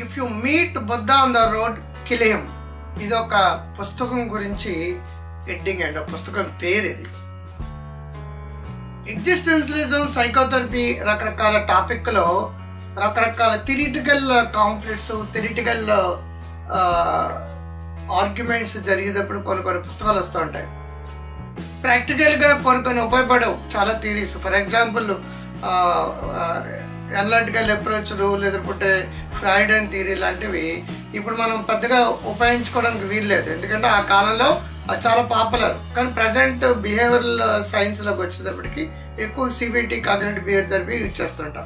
If you meet Buddha on the road kill him. ఇది ఒక పుస్తకం గురించి హెడ్డింగ్ అండి, పుస్తకం పేరు ఇది. ఎగ్జిస్టెన్షియలిజం, సైకోథెరపీ రకరకాల టాపిక్లో రకరకాల థియరిటికల్ కాన్ఫ్లిక్ట్స్, థియరిటికల్ ఆర్గ్యుమెంట్స్ జరిగేటప్పుడు కొన్ని పుస్తకాలు వస్తూ ఉంటాయి. ప్రాక్టికల్గా కొన్ని ఉపయోగపడవు చాలా థియరీస్. ఫర్ ఎగ్జాంపుల్ అనలిటికల్ అప్రోచ్లు లేకపోతే ఫ్రాయిడ్ అండ్ థియరీ లాంటివి ఇప్పుడు మనం పెద్దగా ఉపయోగించుకోవడానికి వీల్లేదు, ఎందుకంటే ఆ కాలంలో అది చాలా పాపులర్. కానీ ప్రజెంట్ బిహేవియరల్ సైన్స్లోకి వచ్చేటప్పటికి ఎక్కువ CBT, cognitive behaviour therapy use చేస్తుంటాం.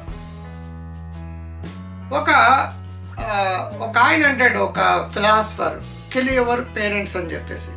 ఒక ఆయన అంటాడు, ఒక ఫిలాసఫర్, కిల్ యువర్ పేరెంట్స్ అని చెప్పేసి.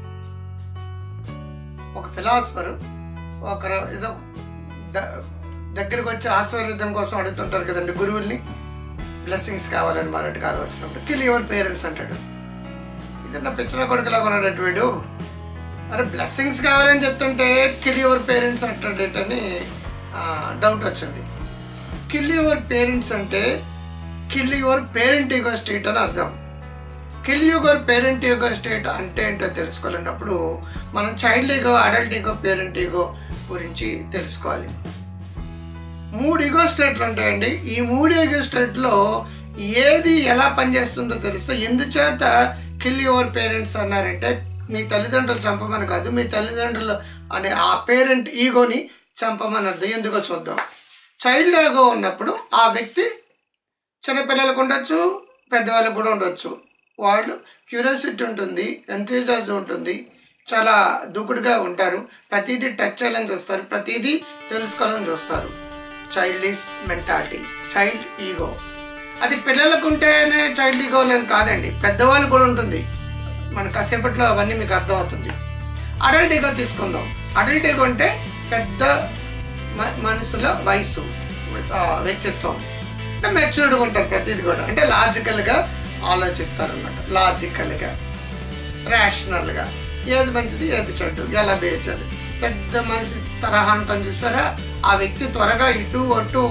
ఒక ఫిలాసఫర్ ఏదో దగ్గరికి వచ్చి ఆశీర్వాదం కోసం అడుగుతుంటారు కదండి గురువుల్ని, బ్లెస్సింగ్స్ కావాలని మరొకటి కాలు వచ్చినప్పుడు కిల్ యువర్ పేరెంట్స్ అంటాడు. ఇదన్నా పిచ్చల కొడుకులాగా ఉన్నాడు వీడు. అరే బ్లెస్సింగ్స్ కావాలని చెప్తుంటే కిల్ యువర్ పేరెంట్స్ అంటాడేటని డౌట్ వచ్చింది. కిల్ యువర్ పేరెంట్స్ అంటే kill your parent ego state అని అర్థం. Kill your parent ego state అంటే ఏంటో తెలుసుకోవాలన్నప్పుడు మనం child ego, adult ego, parent ego గురించి తెలుసుకోవాలి. 3 ఈగో స్టేట్లు ఉంటాయండి. ఈ 3 ఈగో స్టేట్లో ఏది ఎలా పనిచేస్తుందో తెలుస్తే, ఎందుచేత కిల్ యువర్ పేరెంట్స్ అన్నారంటే మీ తల్లిదండ్రులు చంపమని కాదు, మీ తల్లిదండ్రులు అనే ఆ పేరెంట్ ఈగోని చంపమని అర్థం. ఎందుకో చూద్దాం. చైల్డ్ ఈగో ఉన్నప్పుడు ఆ వ్యక్తి చిన్నపిల్లలకు ఉండొచ్చు, పెద్దవాళ్ళకు కూడా ఉండొచ్చు. వాళ్ళు క్యూరియాసిటీ ఉంటుంది, ఎంథూజియాజం ఉంటుంది, చాలా దూకుడుగా ఉంటారు, ప్రతిదీ టచ్ చేయాలని చూస్తారు, ప్రతిదీ తెలుసుకోవాలని చూస్తారు. Childish mentality, child ego. అది పిల్లలకు ఉంటేనే చైల్డ్ ఈగో అని కాదండి, పెద్దవాళ్ళు కూడా ఉంటుంది. మన కాసేపట్లో అవన్నీ మీకు అర్థమవుతుంది. అడల్ట్ ఈగో తీసుకుందాం. అడల్ట్ ఈగో అంటే పెద్ద మనుషుల వయసు, వ్యక్తిత్వం, అంటే మెచ్యూర్డ్గా ఉంటారు, ప్రతిదీ కూడా అంటే లాజికల్గా ఆలోచిస్తారు అన్నమాట. లాజికల్గా, రేషనల్గా, ఏది మంచిది ఏది చెడ్డు, ఎలా బిహేవ్ చేయాలి. పెద్ద మనిషి తరహా అంటాం చూసారా, ఆ వ్యక్తి త్వరగా ఇటు అటు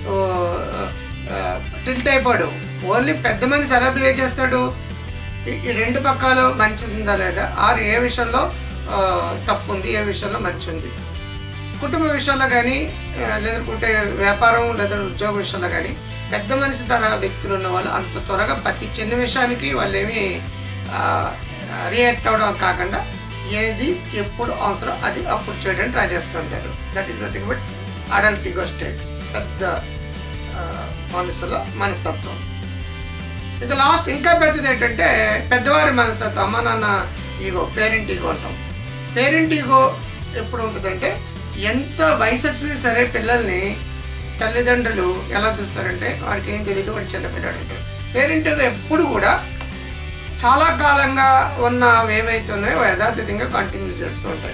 టిల్ట్ అయిపోడు. ఓన్లీ పెద్ద మనిషి ఎలా బిహేవ్ చేస్తాడు, ఈ 2 పక్కలు మంచిది ఉందా లేదా, ఆరు ఏ విషయంలో తప్పు ఉంది, ఏ విషయంలో మంచి ఉంది. కుటుంబ విషయాల్లో కానీ, లేదంటే వ్యాపారం లేదా ఉద్యోగ విషయంలో కానీ పెద్ద మనిషి తరహా వ్యక్తులు ఉన్న వాళ్ళు అంత త్వరగా ప్రతి చిన్న విషయానికి వాళ్ళు ఏమి రియాక్ట్ అవ్వడం కాకుండా ఏది ఎప్పుడు అవసరం అది అప్పుడు చేయడానికి ట్రై చేస్తుంటారు. That is nothing but adult ego state, పెద్ద మనుషుల మనస్తత్వం. ఇంకా లాస్ట్ ఇంకా పెద్దది ఏంటంటే పెద్దవారి మనస్తత్వం, అమ్మ నాన్న ఈగో, పేరెంట్ ఈగో అంటాం. పేరెంట్ ఈగో ఎప్పుడు ఉంటుందంటే, ఎంత వయసు వచ్చినా సరే పిల్లల్ని తల్లిదండ్రులు ఎలా చూస్తారంటే వాడికి ఏం తెలియదు, వాడు చిన్నపిల్లాడు అంటారు. పేరెంట్ ఈగో ఎప్పుడు కూడా చాలా కాలంగా ఉన్న ఏవైతే ఉన్నాయో యథాతథంగా కంటిన్యూ చేస్తూ ఉంటాయి.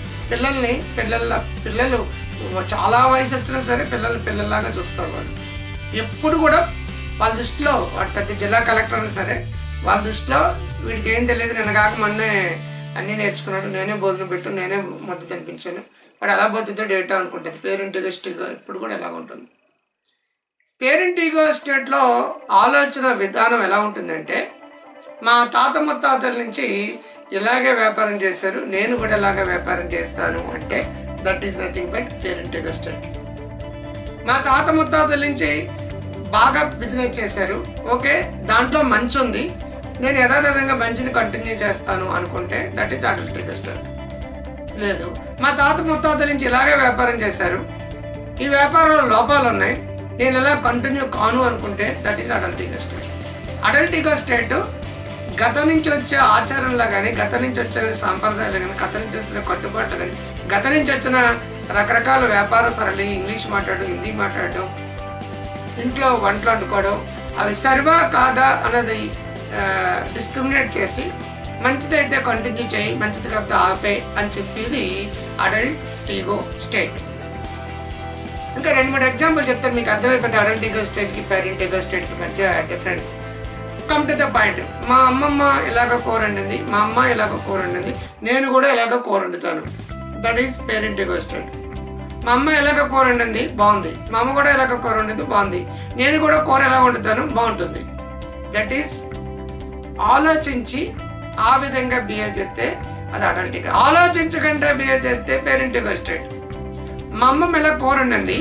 పిల్లలు చాలా వయసు వచ్చినా సరే పిల్లల్లాగా చూస్తారు. వాళ్ళు ఎప్పుడు కూడా వాళ్ళ దృష్టిలో, వాడు పెద్ద జిల్లా కలెక్టర్ అయినా సరే వాళ్ళ దృష్టిలో వీడికి ఏం తెలియదు, నేను కాక మొన్నే అన్నీ నేర్చుకున్నాడు, నేనే భోజనం పెట్టు, నేనే ముద్ద తినిపించాను, వాడు ఎలా బతుకుతాడు డేటా అనుకుంటుంది. పేరెంట్ ఈగో స్టేట్ ఇప్పుడు కూడా ఎలాగ ఉంటుంది. పేరెంట్ ఈగో స్టేట్లో ఆలోచన విధానం ఎలా ఉంటుందంటే, మా తాత ముత్తాతల నుంచి ఇలాగే వ్యాపారం చేశారు, నేను కూడా ఇలాగే వ్యాపారం చేస్తాను అంటే that is nothing but parent ego state. మా తాత ముత్తాతల నుంచి బాగా బిజినెస్ చేశారు, ఓకే దాంట్లో మంచి ఉంది, నేను యథాతథంగా మంచిని కంటిన్యూ చేస్తాను అనుకుంటే that is adult ego state. లేదు, మా తాత ముత్తాతల నుంచి ఇలాగే వ్యాపారం చేశారు, ఈ వ్యాపారంలో లోపాలు ఉన్నాయి, నేను ఇలా కంటిన్యూ కాను అనుకుంటే that is adult ego state. Adult ego state గతం నుంచి వచ్చే ఆచారంలో కానీ, గతం నుంచి వచ్చే సాంప్రదాయాలు కానీ, గతం నుంచి వచ్చిన కట్టుబాట్లు కానీ, గతం నుంచి వచ్చిన రకరకాల వ్యాపార సరళి, ఇంగ్లీష్ మాట్లాడడం, హిందీ మాట్లాడడం, ఇంట్లో వంటలు వండుకోవడం, అవి సరివా కాదా అన్నది డిస్క్రిమినేట్ చేసి మంచిదైతే కంటిన్యూ చేయి, మంచిది కాకపోతే ఆపే అని చెప్పేది అడల్ట్ ఈగో స్టేట్. ఇంకా 2-3 ఎగ్జాంపుల్ చెప్తాను, మీకు అర్థమైపోతుంది అడల్ట్ ఈగో స్టేట్కి పేరెంట్ ఈగో స్టేట్కి మధ్య difference. Come to the point. మా అమ్మమ్మ ఇలాగ కూర వండింది, మా అమ్మ ఇలాగ కూర వండింది, నేను కూడా ఇలాగ కూర వండుతాను, that is parent ego state. మా అమ్మ ఎలాగ కూర వండింది బాగుంది, మా అమ్మ కూడా ఎలాగ కూర వండింది బాగుంది, నేను కూడా కూర ఎలా వండుతాను బాగుంటుంది. దట్ ఈస్ ఆలోచించి ఆ విధంగా బిహేవ్ చేస్తే అది అడల్ట్ ఈగో. ఆలోచించకుండా బిహేవ్ చేస్తే పేరెంట్ ఈగో స్టేట్. మా అమ్మమ్మ ఇలా కూర వండింది,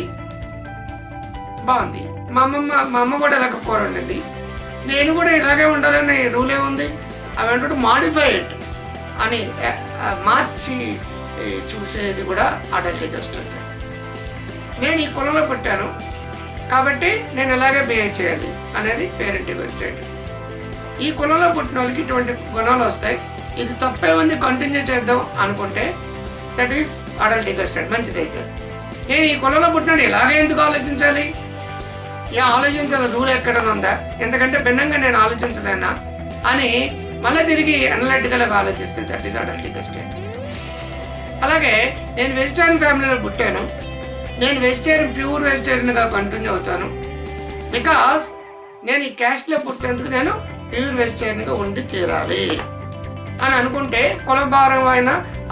బాగుంది. మా అమ్మ కూడా ఇలాగ కూర వండింది, నేను కూడా ఇలాగే ఉండాలని రూల్ ఏముంది? I want to modify it అని మార్చి చూసేది కూడా అడల్ట్ ఈగో స్టేట్. నేను ఈ కులంలో పుట్టాను కాబట్టి నేను ఇలాగే బిహేవ్ చేయాలి అనేది పేరెంట్ ఈగో స్టేట్. ఈ కులంలో పుట్టిన వాళ్ళకి ఇటువంటి గుణాలు వస్తాయి, ఇది తప్పే ఉంది కంటిన్యూ చేద్దాం అనుకుంటే that is adult ego state. మంచిదైతే నేను ఈ కులంలో పుట్టినాడు ఇలాగే ఎందుకు ఆలోచించాలి, ఆలోచించాలి రూల్ ఎక్కడైనా ఉందా, ఎందుకంటే భిన్నంగా నేను ఆలోచించలేనా అని మళ్ళీ తిరిగి అనలిటికల్గా ఆలోచిస్తే that is adult ego state. అలాగే నేను వెజిటేరియన్ ఫ్యామిలీలో పుట్టాను, నేను వెజిటేరియన్ ప్యూర్ వెజిటేరియన్గా కంటిన్యూ అవుతాను బికాస్ నేను ఈ క్యాస్ట్లో పుట్టినందుకు నేను ప్యూర్ వెజిటేరియన్గా ఉండి తీరాలి అని అనుకుంటే కులభారం అయిన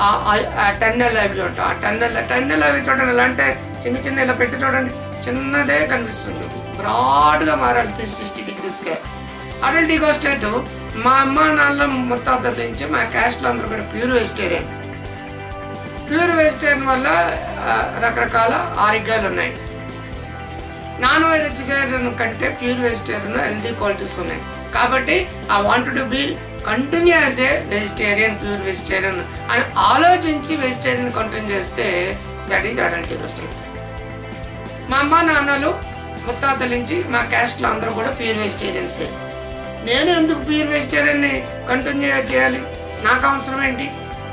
10 అవి ఉంటాం. ఆ 10 అవి చూడండి, ఎలా అంటే చిన్న ఇలా పెట్టి చూడండి, చిన్నదే కనిపిస్తుంది, బ్రాడ్గా మారాలి 360 degreesగా. అడల్ట్ ఈగో స్టేట్ మా అమ్మ నాన్న ముత్తాతల నుంచి మా క్యాస్ట్లో అందరూ కూడా ప్యూర్ వెజిటేరియన్. ప్యూర్ వెజిటేరియన్ వల్ల రకరకాల ఆరోగ్యాలు ఉన్నాయి. నాన్ వెజిటేరియన్ కంటే ప్యూర్ వెజిటేరియన్ హెల్తీ క్వాలిటీస్ ఉన్నాయి. కాబట్టి I want to be continue as a vegetarian, pure vegetarian అని ఆలోచించి వెజిటేరియన్ కంటిన్యూ చేస్తే that is adult ego state. మా అమ్మ నాన్నలు ముత్తాతల నుంచి మా క్యాస్ట్లో అందరూ కూడా ప్యూర్ వెజిటేరియన్సే. నేను ఎందుకు ప్యూర్ వెజిటేరియన్ని కంటిన్యూ చేయాలి, నాకు అవసరం ఏంటి?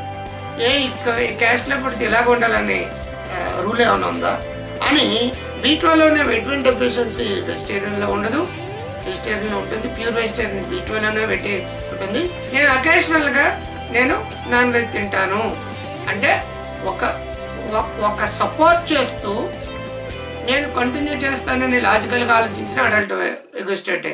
ఈ క్యాస్ట్లో పుడితే ఇలాగ ఉండాలని రూల్ ఏమైనా ఉందా అని B12లోనే ఎటువంటి డెఫిషియన్సీ వెజిటేరియన్లో ఉండదు, వెజిటేరియన్లో ఉంటుంది. ప్యూర్ వెజిటేరియన్ B12లోనే పెట్టి ఉంటుంది. నేను అకేషనల్గా నేను నాన్ వెజ్ తింటాను అంటే ఒక సపోర్ట్ చేస్తూ నేను కంటిన్యూ చేస్తానని లాజికల్గా ఆలోచించిన అడల్ట్ ఈగో స్టేటే.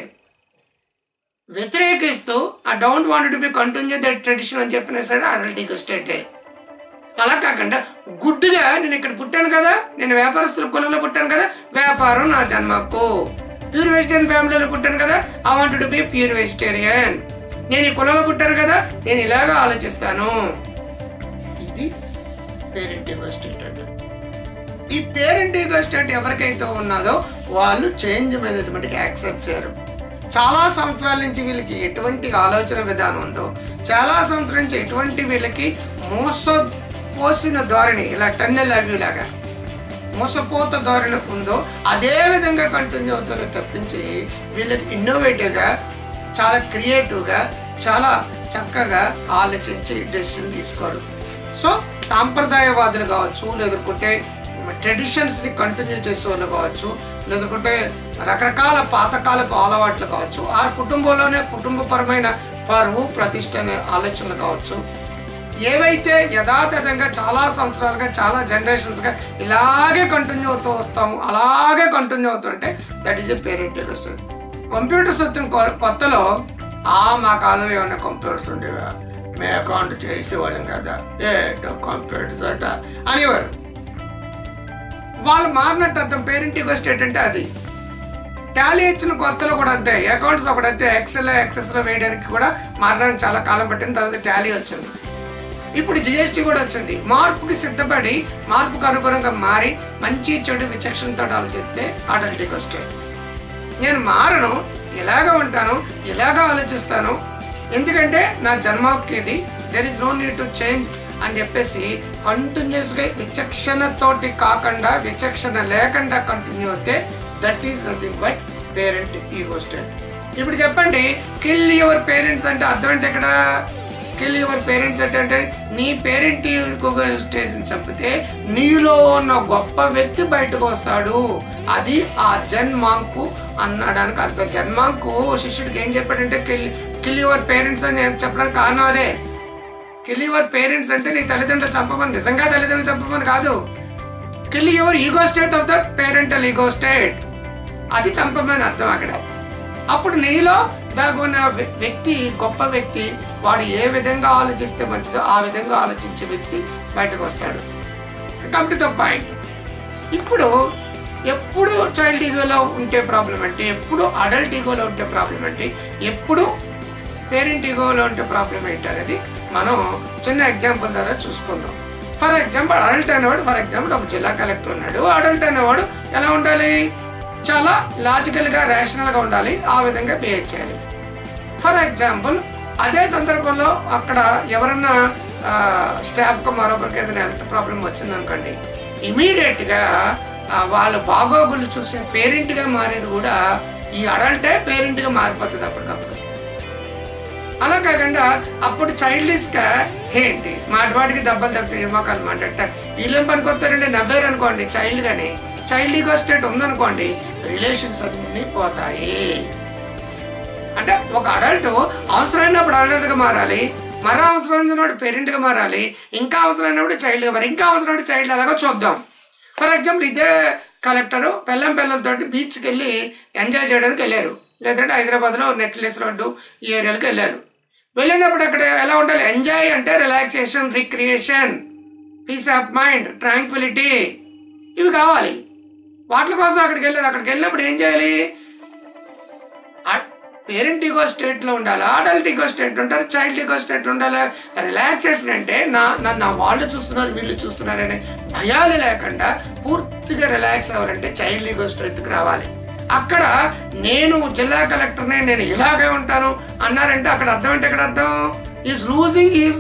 వ్యతిరేకిస్తూ I don't want to be continue that tradition అని చెప్పినా సరే అడల్ట్ ఈగో స్టేటే. అలా కాకుండా గుడ్డుగా నేను ఇక్కడ పుట్టాను కదా, నేను వ్యాపారస్తుల కులంలో పుట్టాను కదా, వ్యాపారం నా జన్మకు. ప్యూర్ వెజిటేరియన్ ఫ్యామిలీలో పుట్టాను కదా, I want to be pure vegetarian. నేను ఈ కులంలో పుట్టాను కదా, నేను ఇలాగా ఆలోచిస్తాను. ఇది పేరెంట్ ఈగో స్టేట్ అంటే. ఈ పేరెంట్ ఈగో స్టేట్ ఎవరికైతే ఉన్నదో వాళ్ళు చేంజ్ మేనేజ్మెంట్కి యాక్సెప్ట్ చేయరు. చాలా సంవత్సరాల నుంచి వీళ్ళకి ఎటువంటి ఆలోచన విధానం ఉందో, చాలా సంవత్సరాల నుంచి ఎటువంటి వీళ్ళకి మోసపోసిన ధోరణి, ఇలా 10 అవి లాగా మోసపోత ధోరణి ఉందో అదే విధంగా కంటిన్యూ అవుతారో తప్పించి వీళ్ళకి ఇన్నోవేటివ్గా, చాలా క్రియేటివ్గా, చాలా చక్కగా ఆలోచించి డెసిషన్ తీసుకోరు. సో సాంప్రదాయవాదులు కావచ్చు, లేదంటే ట్రెడిషన్స్ని కంటిన్యూ చేసే వాళ్ళు కావచ్చు, లేదంటే రకరకాల పాతకాలపు అలవాట్లు కావచ్చు, ఆ కుటుంబంలోనే కుటుంబపరమైన పరువు ప్రతిష్ట అనే ఆలోచనలు కావచ్చు, ఏవైతే యథాతథంగా చాలా సంవత్సరాలుగా చాలా జనరేషన్స్గా ఇలాగే కంటిన్యూ అవుతూ వస్తాము, అలాగే కంటిన్యూ అవుతుంటే that is a parent ego state. Computers వచ్చిన కొత్తలో మా కాలంలో ఏమైనా కంప్యూటర్స్ ఉండేవా, మేము అకౌంట్ చేసేవాళ్ళం కదా, ఏటో కంప్యూటర్స్ అట అనేవారు. వాళ్ళు మారినట్టు అర్థం. పేరెంట్ ఈగో స్టేట్ అంటే అది. టాలీ ఇచ్చిన కొత్తలో కూడా అంతే, అకౌంట్స్ ఒకటైతే ఎక్సెస్లో వేయడానికి కూడా మారడానికి చాలా కాలం పట్టింది. తర్వాత టాలీ వచ్చింది, ఇప్పుడు GST కూడా వచ్చింది. మార్పుకి సిద్ధపడి మార్పుకు అనుగుణంగా మారి మంచి చెడు విచక్షణతో ఆలోచిస్తే అడల్ట్ ఈగో స్టేట్. నేను మారను, ఇలాగా ఉంటాను, ఇలాగా ఆలోచిస్తాను, ఎందుకంటే నా జన్మకి ఇది, there is no need to change అని చెప్పేసి కంటిన్యూస్గా విచక్షణతోటి కాకుండా విచక్షణ లేకుండా కంటిన్యూ అవుతే that is nothing but parent ego state. ఇప్పుడు చెప్పండి, కిల్ యువర్ పేరెంట్స్ అంటే అర్థం అంటే ఇక్కడ కిల్ యువర్ పేరెంట్స్ అంటే నీ పేరెంట్ ఈగో స్టేట్ని చంపితే నీలో ఉన్న గొప్ప వ్యక్తి బయటకు వస్తాడు. అది ఆ జన్మాంకు అనడానికి అర్థం. జన్మాంకు శిష్యుడికి ఏం చెప్పాడంటే కిల్ యువర్ పేరెంట్స్ అని చెప్పడానికి కారణం అదే. కిల్ యువర్ పేరెంట్స్ అంటే నీ తల్లిదండ్రులు చంపమని, నిజంగా తల్లిదండ్రులు చంపమని కాదు. Kill your ego state of the parental ego state, అది చంపమని అర్థం అక్కడ. అప్పుడు నీలో దాగున్న వ్యక్తి, గొప్ప వ్యక్తి, వాడు ఏ విధంగా ఆలోచిస్తే మంచిదో ఆ విధంగా ఆలోచించే వ్యక్తి బయటకు వస్తాడు. Come to the point. ఇప్పుడు ఎప్పుడు చైల్డ్ ఈగోలో ఉంటే ప్రాబ్లం ఏంటి, ఎప్పుడు అడల్ట్ ఈగోలో ఉంటే ప్రాబ్లం ఏంటి, ఎప్పుడు పేరెంట్ ఈగోలో ఉంటే ప్రాబ్లం ఏంటి అనేది మనం చిన్న ఎగ్జాంపుల్ ద్వారా చూసుకుందాం. ఫర్ ఎగ్జాంపుల్ అడల్ట్ అనేవాడు, ఫర్ ఎగ్జాంపుల్ ఒక జిల్లా కలెక్టర్ ఉన్నాడు. అడల్ట్ అనేవాడు ఎలా ఉండాలి, చాలా లాజికల్గా రేషనల్గా ఉండాలి, ఆ విధంగా బిహేవ్ చేయాలి. ఫర్ ఎగ్జాంపుల్ అదే సందర్భంలో అక్కడ ఎవరన్నా స్టాఫ్కి మరొకరికి ఏదైనా హెల్త్ ప్రాబ్లం వచ్చిందనుకోండి, ఇమీడియట్గా వాళ్ళ బాగోగులు చూసే పేరెంట్గా మారేది కూడా ఈ అడల్టే పేరెంట్గా మారిపోతుంది అప్పటికప్పుడు. అలా కాకుండా అప్పుడు చైల్డ్లీస్గా ఏంటి మాటికి దెబ్బలు తగ్గుతాయి మొక్కలు మాట వీళ్ళేం పనికొస్తారంటే నవ్వారు అనుకోండి, చైల్డ్ కానీ చైల్డ్ ఈగో స్టేట్ ఉందనుకోండి, రిలేషన్స్ అన్నీ పోతాయి. అంటే ఒక అడల్ట్ అవసరమైనప్పుడు అడల్ట్గా మారాలి, మరో అవసరమైనప్పుడు పేరెంట్గా మారాలి, ఇంకా అవసరమైనప్పుడు చైల్డ్గా మారాలి, ఇంకా అవసరమైన చైల్డ్ అలాగా చూద్దాం. ఫర్ ఎగ్జాంపుల్ ఇదే కలెక్టరు పిల్లలతోటి బీచ్కి వెళ్ళి ఎంజాయ్ చేయడానికి వెళ్ళారు, లేదంటే హైదరాబాద్లో నెక్లెస్ రోడ్డు ఈ ఏరియాలకు వెళ్ళారు. వెళ్ళినప్పుడు అక్కడ ఎలా ఉండాలి, ఎంజాయ్ అంటే relaxation, recreation, peace of mind, tranquility ఇవి కావాలి. వాటి కోసం అక్కడికి వెళ్ళారు. అక్కడికి వెళ్ళినప్పుడు ఏం చేయాలి, పేరెంట్ ఈగో స్టేట్లో ఉండాలి, అడల్ట్ ఈగో స్టేట్ ఉంటారు, చైల్డ్ ఈగో స్టేట్ ఉండాలి. రిలాక్సేషన్ అంటే నా వాళ్ళు చూస్తున్నారు వీళ్ళు చూస్తున్నారు అనే భయాలు లేకుండా పూర్తిగా రిలాక్స్ అవ్వాలంటే చైల్డ్ ఈగో స్టేట్కి రావాలి. అక్కడ నేను జిల్లా కలెక్టర్ని, నేను ఇలాగే ఉంటాను అన్నారంటే అక్కడ అర్థం అంటే ఎక్కడ అర్థం, ఈజ్ లూజింగ్ ఈజ్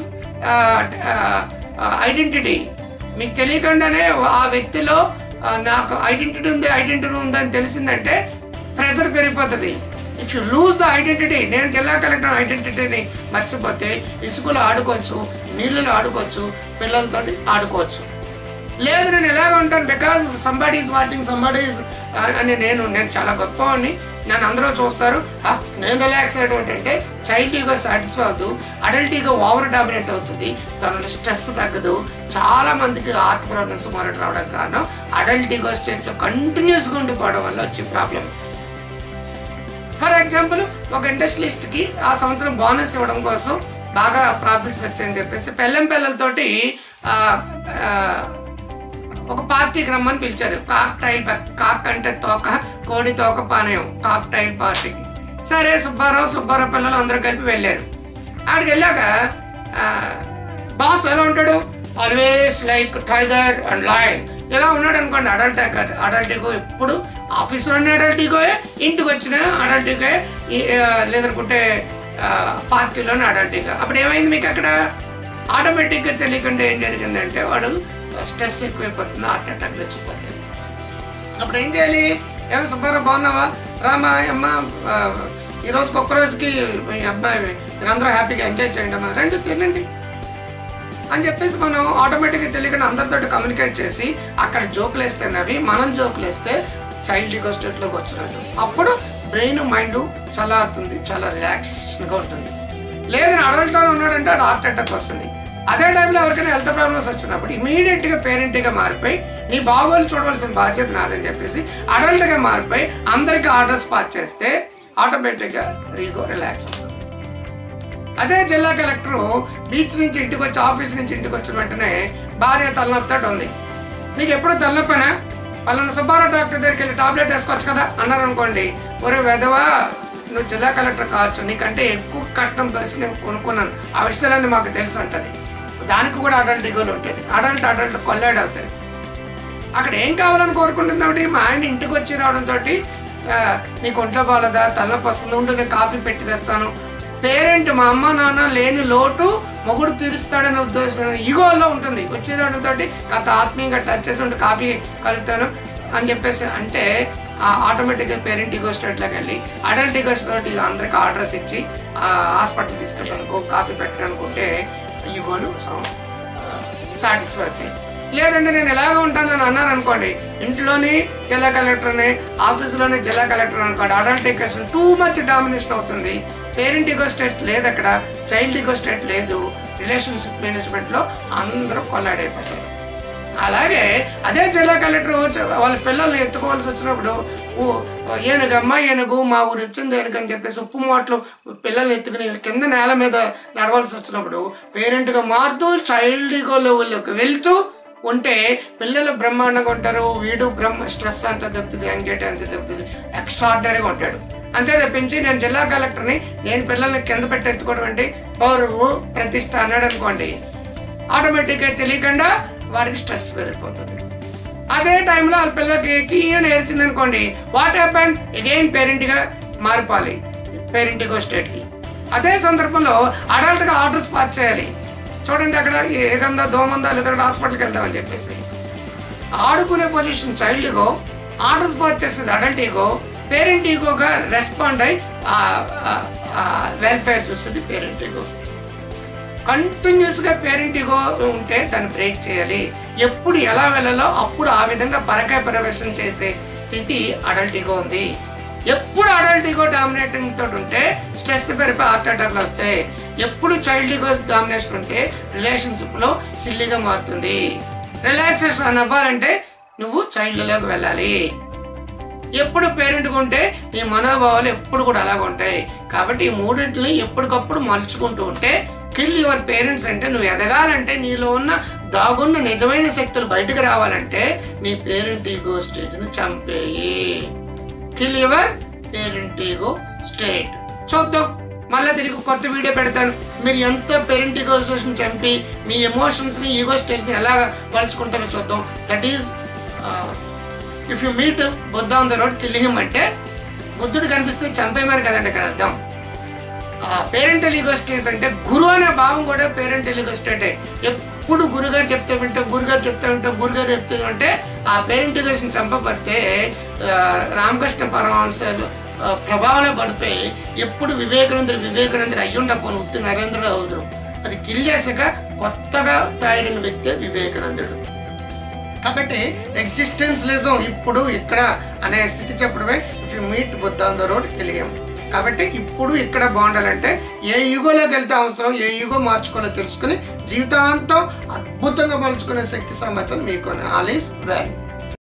ఐడెంటిటీ. మీకు తెలియకుండానే ఆ వ్యక్తిలో నాకు ఐడెంటిటీ ఉందని తెలిసిందంటే ప్రెషర్ పెరిగిపోతుంది. If you lose the identity, నేను జిల్లా కలెక్టర్ ఐడెంటిటీని మర్చిపోతే ఇసుకలో ఆడుకోవచ్చు, నీళ్ళలో ఆడుకోవచ్చు, పిల్లలతో ఆడుకోవచ్చు. లేదు నేను ఎలాగ ఉంటాను because somebody is watching, somebody is అని నేను చాలా గొప్పవాడిని, నన్ను అందరూ చూస్తారు, నేను రిలాక్స్ అయ్యడం అంటే చైల్డ్ ఈగో సాటిస్ఫై అవుతూ అడల్ట్ ఈగో ఓవర్ డామినేట్ అవుతుంది, తన స్ట్రెస్ తగ్గదు. చాలా మందికి హార్ట్ ప్రాబ్లమ్స్ మొదటి రావడం కారణం అడల్ట్ ఈగో స్టేట్లో కంటిన్యూస్గా ఉండిపోవడం వల్ల వచ్చే ప్రాబ్లం. ఫర్ ఎగ్జాంపుల్ ఒక ఇండస్ట్రియలిస్ట్కి ఆ సంవత్సరం బోనస్ ఇవ్వడం కోసం బాగా ప్రాఫిట్స్ వచ్చాయని చెప్పేసి పిల్లలతోటి ఒక పార్టీకి రమ్మని పిలిచారు. కాక్ అంటే తోక, కోడి తోక పానయం, కాక్టైల్ పార్టీకి. సరే సుబ్బారావు పిల్లలు అందరూ కలిపి వెళ్ళారు. అక్కడికి వెళ్ళాక బాస్ ఎలా ఉంటాడు, always like tiger and lion ఇలా ఉన్నాడు అనుకోండి. అడల్ట్ ఈగో ఎప్పుడు ఆఫీస్లోనే అడల్ట్ ఈగోయే, ఇంటికి వచ్చిన అడల్ట్ ఈగోయే, లేదనుకుంటే పార్టీలోనే అడల్ట్ ఈగో. అప్పుడు ఏమైంది మీకు అక్కడ ఆటోమేటిక్గా తెలియకుండా ఏం జరిగిందంటే వాడు స్ట్రెస్ ఎక్కువైపోతుంది, హార్ట్ అటాక్లు వచ్చిపోతాయి. అప్పుడు ఏం చేయాలి, ఏమో సుబ్బారావు బాగున్నావా, రామా అమ్మ ఈ రోజుకి ఒక్కరోజుకి మీ అబ్బాయి మీరందరూ హ్యాపీగా ఎంజాయ్ చేయండి అమ్మా, రండి తినండి అని చెప్పేసి మనం ఆటోమేటిక్గా తెలియకుండా అందరితో కమ్యూనికేట్ చేసి అక్కడ జోకులు వేస్తే నవ్వి మనం జోకులు వేస్తే చైల్డ్ ఈగో స్టేట్లోకి వచ్చినట్టు. అప్పుడు బ్రెయిన్ మైండ్ చల్లారుతుంది, చాలా రిలాక్స్గా ఉంటుంది. లేదు అడల్ట్గా ఉన్నాడంటే అది హార్ట్ అటాక్ వస్తుంది. అదే టైంలో ఎవరికైనా హెల్త్ ప్రాబ్లమ్స్ వచ్చినప్పుడు ఇమీడియట్గా పేరెంట్గా మారిపోయి నీ బాగోలు చూడవలసిన బాధ్యత నాదని చెప్పేసి అడల్ట్గా మారిపోయి అందరికీ ఆర్డర్స్ పాస్ చేస్తే ఆటోమేటిక్గా ఈగో రిలాక్స్ అవుతుంది. అదే జిల్లా కలెక్టరు బీచ్ నుంచి ఇంటికి వచ్చి, ఆఫీస్ నుంచి ఇంటికి వచ్చిన వెంటనే భార్య తలనొప్పితో ఉంది, నీకు ఎప్పుడు తలనొప్పినా వాళ్ళని సుబ్బారావు డాక్టర్ దగ్గరికి వెళ్ళి టాబ్లెట్ వేసుకోవచ్చు కదా అన్నారు అనుకోండి. ఒరే వెధవా, నువ్వు జిల్లా కలెక్టర్ కావచ్చు, నీకంటే ఎక్కువ కట్నం బస్సు నేను కొనుక్కున్నాను, ఆ విషయాలన్నీ మాకు తెలిసి ఉంటుంది. దానికి కూడా అడల్ట్ ఈగోలు ఉంటుంది. అడల్ట్ కొల్లాడు అవుతాయి. అక్కడ ఏం కావాలని కోరుకుంటుంది, మా ఆయన ఇంటికి వచ్చి రావడంతో నీకు ఒంట్లో బాగలేదా, తలనొప్పి వస్తుంది, ఉంటే నేను కాఫీ పెట్టి తెస్తాను. పేరెంట్ మా అమ్మ నాన్న లేని లోటు మొగుడు తీరుస్తాడనే ఉద్దేశం ఈగోలో ఉంటుంది. వచ్చి రావడంతో కాస్త ఆత్మీయంగా టచ్ చేసి ఉంటే కాఫీ కలుపుతాను అని చెప్పేసి అంటే ఆటోమేటిక్గా పేరెంట్ ఈగో స్టేట్లోకి వెళ్ళి అడల్ట్ ఈగో తోటి అందరికి ఆర్డర్స్ ఇచ్చి హాస్పిటల్ తీసుకెళ్ళడానికి కాఫీ పెట్టడానుకుంటే ఈగోలు సాటిస్ఫై అవుతాయి. లేదంటే నేను ఎలాగ ఉంటానని అన్నారు అనుకోండి, ఇంట్లోని జిల్లా కలెక్టర్ని, ఆఫీసులోనే జిల్లా కలెక్టర్ అనుకోండి, adult ego too much domination అవుతుంది. పేరెంట్ ఈగో స్టేట్ లేదు, అక్కడ చైల్డ్ ఈగో స్టేట్ లేదు. రిలేషన్షిప్ మేనేజ్మెంట్లో అందరూ కొల్లాడైపోతారు. అలాగే అదే జిల్లా కలెక్టర్ వాళ్ళ పిల్లల్ని ఎత్తుకోవాల్సి వచ్చినప్పుడు ఏనుగు మా ఊరు వచ్చింది ఏనుగు అని చెప్పేసి ఉప్పు మూటలు పిల్లల్ని ఎత్తుకుని కింద నేల మీద నడవాల్సి వచ్చినప్పుడు పేరెంట్గా మారుతూ చైల్డ్ ఈగో లెవెల్లోకి వెళ్తూ ఉంటే పిల్లలు బ్రహ్మాండంగా ఉంటారు. వీడు స్ట్రెస్ అంతా దొరుకుతుంది, యాంగ్జైటీ అంతా దొరుకుతుంది, ఎక్స్ట్రాడినరీగా ఉంటాడు. అంతే తప్పించి నేను జిల్లా కలెక్టర్ని, నేను పిల్లల్ని కింద పెట్టి ఎత్తుకోవడం అంటే పౌరువు ప్రతిష్ట అన్నాడు అనుకోండి, ఆటోమేటిక్గా తెలియకుండా వాడికి స్ట్రెస్ పెరిగిపోతుంది. అదే టైంలో వాళ్ళ పిల్లలకి కీయని ఏర్చింది అనుకోండి, వాట్ హ్యాపెన్ అగైన్ పేరెంట్గా మారిపోవాలి, పేరెంట్గా స్టేట్కి. అదే సందర్భంలో అడల్ట్గా ఆర్డర్స్ పాస్ చేయాలి. చూడండి అక్కడ ఏకందా దోమందా లేదా హాస్పిటల్కి వెళ్దామని చెప్పేసి ఆడుకునే position child ego, orders pass చేసేది అడల్ట్ ఈగో, పేరెంట్ ఈగోగా రెస్పాండ్ అయ్యి వెల్ఫేర్ చూస్తుంది పేరెంట్ ఈగో. కంటిన్యూస్గా పేరెంట్ ఈగో ఉంటే దాన్ని బ్రేక్ చేయాలి. ఎప్పుడు ఎలా వెళ్ళాలో అప్పుడు ఆ విధంగా పరకాయ ప్రవేశం చేసే స్థితి అడల్ట్ ఈగో ఉంది. ఎప్పుడు అడల్ట్ ఈగో డామినేటింగ్ తోటి ఉంటే స్ట్రెస్ పెరిపి హార్ట్ అటాక్లు వస్తాయి. ఎప్పుడు చైల్డ్ ఈగో డామినేషన్ ఉంటే రిలేషన్షిప్లో సిల్లీగా మారుతుంది. రిలాక్సేషన్ అవ్వాలంటే నువ్వు చైల్డ్లోకి వెళ్ళాలి. ఎప్పుడు పేరెంట్గా ఉంటే నీ మనోభావాలు ఎప్పుడు కూడా అలాగ ఉంటాయి. కాబట్టి ఈ మూడింటిని ఎప్పటికప్పుడు మలుచుకుంటూ ఉంటే కిల్ యువర్ పేరెంట్స్ అంటే నువ్వు ఎదగాలంటే, నీలో ఉన్న దాగున్న నిజమైన శక్తులు బయటకు రావాలంటే నీ పేరెంట్ ఈగో స్టేజ్ని చంపేయి. Kill your parent ego state. చూద్దాం, మళ్ళీ తిరిగి కొత్త వీడియో పెడతాను. మీరు ఎంత పేరెంట్ ఈగో స్టేషన్ చంపి మీ ఎమోషన్స్ని ఈగో స్టేజ్ని ఎలా పలుచుకుంటారో చూద్దాం. That is if you meet Buddha on the road kill him అంటే బుద్ధుడు కనిపిస్తే చంపేయమని కదండి ఇక్కడ అర్థం. ఆ పేరెంటల్ ఈగో స్టేజ్ అంటే గురువు అనే భావం కూడా పేరెంటల్ ఈగో స్టేటే. ఎప్పుడు గురుగారు చెప్తే వింటూ, గురుగారు చెప్తే వింటూ, గురుగారు చెప్తే ఉంటే ఆ పేరెంట్ ఈగోస్ని చంపబడితే రామకృష్ణ పరమహంసలు ప్రభావంలో పడిపోయి ఎప్పుడు వివేకానందుడు అయ్యుండపోను ఉత్తి నరేంద్రుడు అవుదురు. అది కిల్ చేసాక కొత్తగా తయారైన వ్యక్తే వివేకానందుడు. కాబట్టి ఎగ్జిస్టెన్స్లిజం ఇప్పుడు ఇక్కడ అనే స్థితి చెప్పడమే if you meet Buddha on the road kill him. కాబట్టి ఇప్పుడు ఇక్కడ బాగుండాలంటే ఏ ఈగోలోకి వెళ్తే అవసరం, ఏ ఈగో మార్చుకోవాలో తెలుసుకుని జీవితాంతం అద్భుతంగా మలుచుకునే శక్తి సామర్థ్యం మీకు ఆల్ ఈజ్ వెల్.